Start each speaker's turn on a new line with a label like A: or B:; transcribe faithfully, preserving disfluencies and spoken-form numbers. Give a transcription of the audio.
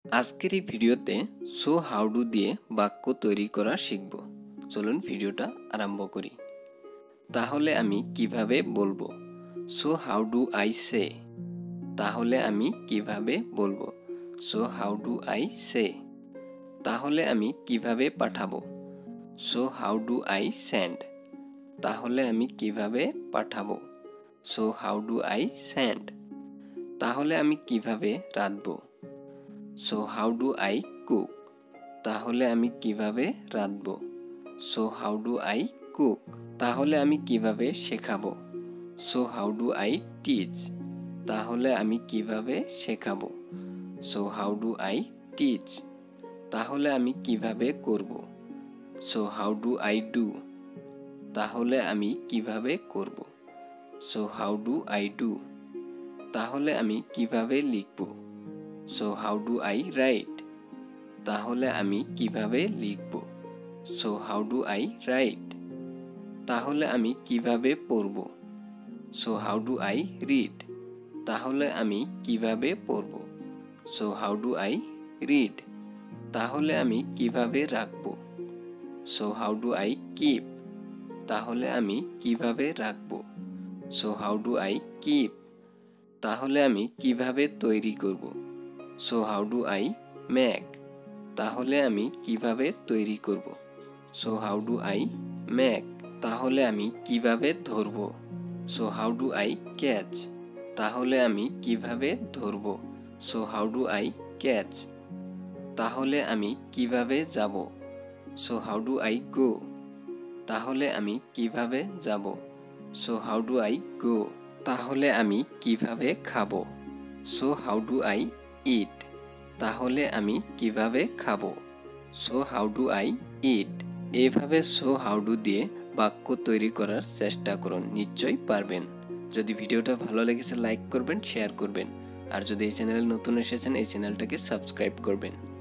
A: আজকের এই ভিডিওতে সো হাউ ডু দিয়ে বাক্য তৈরি করা শিখব। চলুন ভিডিওটা আরম্ভ করি। তাহলে আমি কিভাবে বলবো? So how do I say? তাহলে আমি কিভাবে বলবো? So how do I say? তাহলে আমি কিভাবে পাঠাবো? So how do I send? তাহলে আমি কিভাবে পাঠাবো? So how do I send? তাহলে আমি কিভাবে রাঁধবো? So how do I cook? তাহলে আমি কিভাবে রাঁধবো? So how do I cook? তাহলে আমি কিভাবে শেখাবো? So how do I teach? তাহলে আমি কিভাবে শেখাবো? So how do I teach? তাহলে আমি কিভাবে করব? So how do I do? তাহলে আমি কিভাবে করব? So how do I do? তাহলে আমি কিভাবে লিখব? So how do I write? তাহলে আমি কিভাবে লিখব? So how do I write? তাহলে আমি কিভাবে পড়ব? So how do I read? তাহলে আমি কিভাবে পড়ব? So how do I read? তাহলে আমি কিভাবে রাখব? So how do I keep? তাহলে আমি কিভাবে রাখব? So how do I keep? তাহলে আমি কিভাবে তৈরি করব? So how do I make? তাহলে আমি কিভাবে তৈরি করব? So how do I make? তাহলে আমি কিভাবে ধরব? So how do I catch? তাহলে আমি কিভাবে ধরব? So how do I catch? তাহলে আমি কিভাবে যাব? So how do I go? তাহলে আমি কিভাবে যাব? So how do I go? তাহলে আমি কিভাবে খাবো? So how do I eat? তাহলে আমি কিভাবে খাবো? So how do I eat? এইভাবে সো হাউ ডু দিয়ে বাক্য তৈরি করার চেষ্টা করুন, নিশ্চয়ই পারবেন। যদি ভিডিওটা ভালো লেগেছে লাইক করবেন, শেয়ার করবেন, আর যদি এই চ্যানেলে নতুন এসেছেন এই চ্যানেলটাকে সাবস্ক্রাইব করবেন।